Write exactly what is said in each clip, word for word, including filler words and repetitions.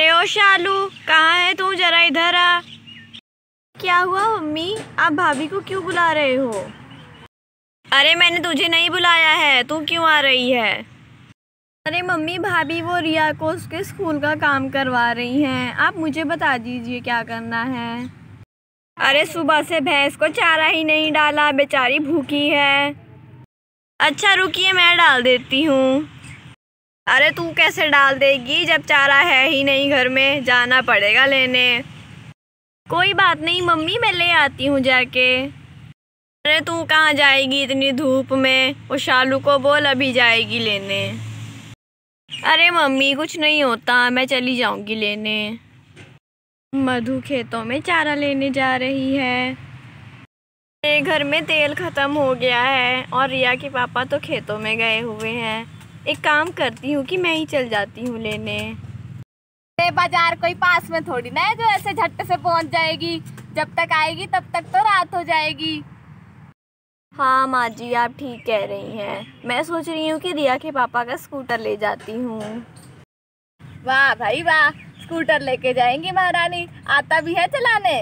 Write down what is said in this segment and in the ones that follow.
ए ओ शालू, कहाँ है तू? जरा इधर आ। क्या हुआ मम्मी, आप भाभी को क्यों बुला रहे हो? अरे मैंने तुझे नहीं बुलाया है, तू क्यों आ रही है? अरे मम्मी, भाभी वो रिया को उसके स्कूल का काम करवा रही हैं, आप मुझे बता दीजिए क्या करना है। अरे सुबह से भैंस को चारा ही नहीं डाला, बेचारी भूखी है। अच्छा रुकिए, मैं डाल देती हूँ। अरे तू कैसे डाल देगी जब चारा है ही नहीं घर में, जाना पड़ेगा लेने। कोई बात नहीं मम्मी, मैं ले आती हूँ जाके। अरे तू कहाँ जाएगी इतनी धूप में? वो शालू को बोल अभी जाएगी लेने। अरे मम्मी कुछ नहीं होता, मैं चली जाऊँगी लेने। मधु खेतों में चारा लेने जा रही है। मेरे घर में तेल ख़त्म हो गया है और रिया के पापा तो खेतों में गए हुए हैं। एक काम करती हूँ कि मैं ही चल जाती हूँ लेने। बाजार कोई पास में थोड़ी ना है जो ऐसे झट से पहुँच जाएगी। जब तक आएगी तब तक तो रात हो जाएगी। हाँ माँ जी, आप ठीक कह रही हैं। मैं सोच रही हूँ कि रिया के पापा का स्कूटर ले जाती हूँ। वाह भाई वाह, स्कूटर लेके जाएंगी महारानी। आता भी है चलाने?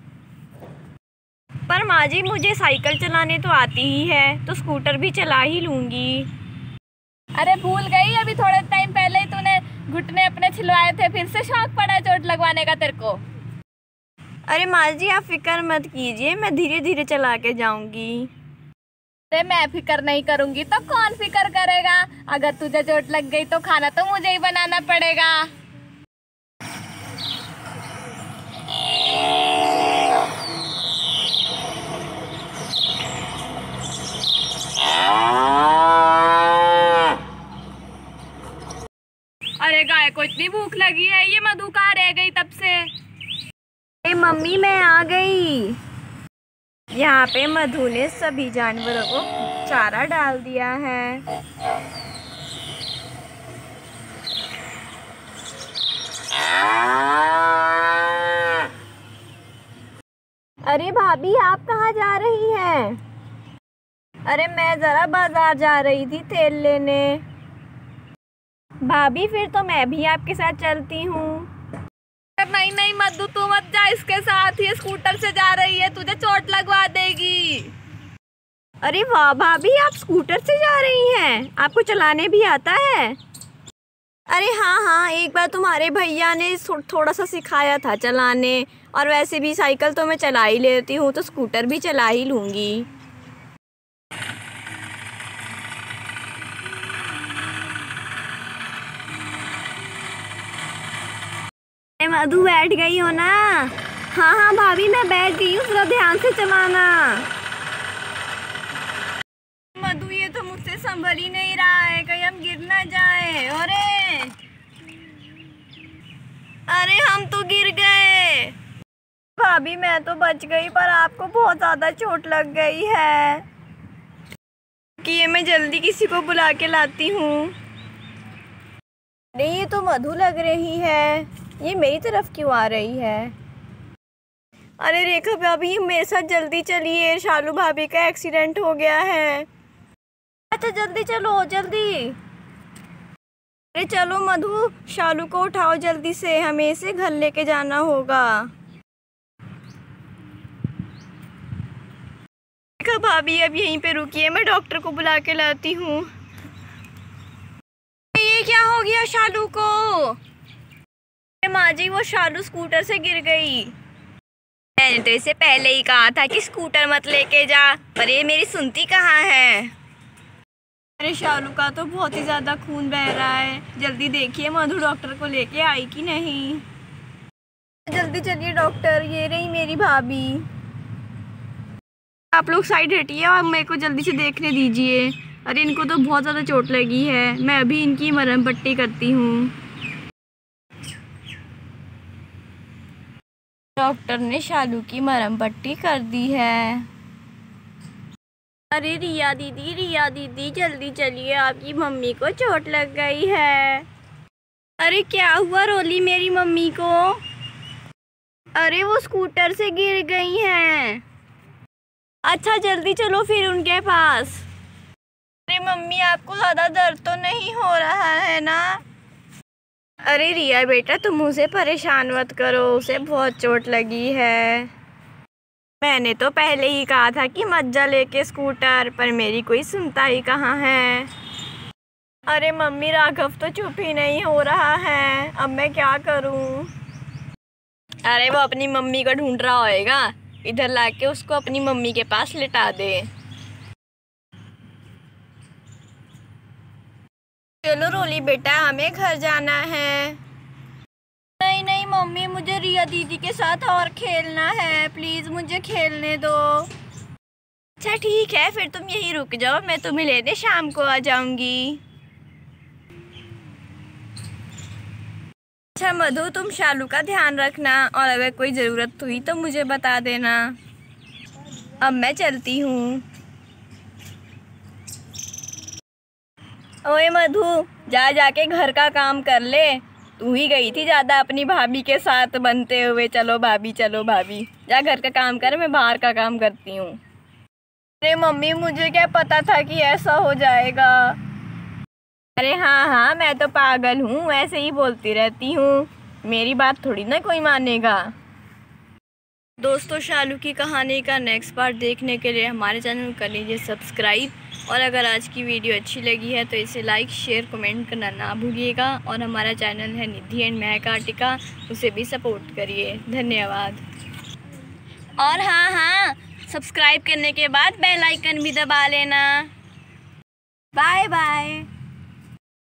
पर माँ जी मुझे साइकिल चलाने तो आती ही है, तो स्कूटर भी चला ही लूँगी। अरे भूल गई, अभी थोड़े टाइम पहले ही तूने घुटने अपने छिलवाए थे, फिर से शौक पड़ा चोट लगवाने का तेरे को। अरे माँ जी आप फिक्र मत कीजिए, मैं धीरे धीरे चला के जाऊँगी। अरे मैं फिक्र नहीं करूँगी तो कौन फिक्र करेगा? अगर तुझे चोट लग गई तो खाना तो मुझे ही बनाना पड़ेगा। अरे गाय को इतनी भूख लगी है, ये मधु कहाँ रह गई तब से? ए मम्मी मैं आ गई। यहाँ पे मधु ने सभी जानवरों को चारा डाल दिया है। अरे भाभी आप कहाँ जा रही हैं? अरे मैं ज़रा बाजार जा रही थी तेल लेने। भाभी फिर तो मैं भी आपके साथ चलती हूँ। नहीं नहीं मधु, तू मत जा, इसके साथ ही स्कूटर से जा रही है, तुझे चोट लगवा देगी। अरे वाह भाभी, आप स्कूटर से जा रही हैं? आपको चलाने भी आता है? अरे हाँ हाँ, एक बार तुम्हारे भैया ने थोड़ा सा सिखाया था चलाने, और वैसे भी साइकिल तो मैं चला ही लेती हूँ, तो स्कूटर भी चला ही लूँगी। मधु बैठ गई हो ना? हाँ हाँ भाभी मैं बैठ गई हूँ, थोड़ा ध्यान से चलाना। मधु ये तो मुझसे संभल ही नहीं रहा है, कहीं हम गिर ना जाए। अरे अरे हम तो गिर गए। भाभी मैं तो बच गई, पर आपको बहुत ज़्यादा चोट लग गई है। कि ये मैं जल्दी किसी को बुला के लाती हूँ। नहीं ये तो मधु लग रही है, ये मेरी तरफ क्यों आ रही है? अरे रेखा भाभी मेरे साथ जल्दी चलिए, शालू भाभी का एक्सीडेंट हो गया है। अच्छा जल्दी चलो जल्दी। अरे चलो मधु, शालू को उठाओ जल्दी से, हमें इसे घर लेके जाना होगा। रेखा भाभी अब यहीं पे रुकिए, मैं डॉक्टर को बुला के लाती हूँ। ये क्या हो गया शालू को? माँ जी वो शालू स्कूटर से गिर गई। मैंने तो इसे पहले ही कहा था कि स्कूटर मत लेके जा, पर ये मेरी सुनती कहाँ है। अरे शालू का तो बहुत ही ज़्यादा खून बह रहा है, जल्दी देखिए मधु डॉक्टर को लेके आई कि नहीं। जल्दी चलिए डॉक्टर, ये रही मेरी भाभी। आप लोग साइड हटिए और मेरे को जल्दी से देखने दीजिए। अरे इनको तो बहुत ज़्यादा चोट लगी है, मैं अभी इनकी मरहम पट्टी करती हूँ। डॉक्टर ने शालू की मरहम पट्टी कर दी है। अरे रिया दीदी, रिया दीदी जल्दी चलिए, आपकी मम्मी को चोट लग गई है। अरे क्या हुआ रोली मेरी मम्मी को? अरे वो स्कूटर से गिर गई हैं। अच्छा जल्दी चलो फिर उनके पास। अरे मम्मी आपको ज़्यादा दर्द तो नहीं हो रहा है ना? अरे रिया बेटा, तुम उसे परेशान मत करो, उसे बहुत चोट लगी है। मैंने तो पहले ही कहा था कि मत जा लेके स्कूटर, पर मेरी कोई सुनता ही कहाँ है। अरे मम्मी, राघव तो चुप ही नहीं हो रहा है, अब मैं क्या करूं? अरे वो अपनी मम्मी को ढूंढ रहा होएगा, इधर लाके उसको अपनी मम्मी के पास लिटा दे। चलो रोली बेटा, हमें घर जाना है। नहीं नहीं मम्मी, मुझे रिया दीदी के साथ और खेलना है, प्लीज़ मुझे खेलने दो। अच्छा ठीक है, फिर तुम यहीं रुक जाओ, मैं तुम्हें लेने शाम को आ जाऊंगी। अच्छा मधु, तुम शालू का ध्यान रखना, और अगर कोई ज़रूरत हुई तो मुझे बता देना। अब मैं चलती हूँ। ओए मधु, जा जाके घर का काम कर ले। तू ही गई थी ज़्यादा अपनी भाभी के साथ बनते हुए, चलो भाभी चलो भाभी। जा घर का काम कर, मैं बाहर का काम करती हूँ। अरे मम्मी, मुझे क्या पता था कि ऐसा हो जाएगा। अरे हाँ हाँ, मैं तो पागल हूँ, ऐसे ही बोलती रहती हूँ, मेरी बात थोड़ी ना कोई मानेगा। दोस्तों, शालू की कहानी का नेक्स्ट पार्ट देखने के लिए हमारे चैनल को कर लीजिए सब्सक्राइब, और अगर आज की वीडियो अच्छी लगी है तो इसे लाइक शेयर कमेंट करना ना भूलिएगा, और हमारा चैनल है निधि एंड महक आर्टिका, उसे भी सपोर्ट करिए। धन्यवाद। और हाँ हाँ, सब्सक्राइब करने के बाद बेल आइकन भी दबा लेना। Bye bye.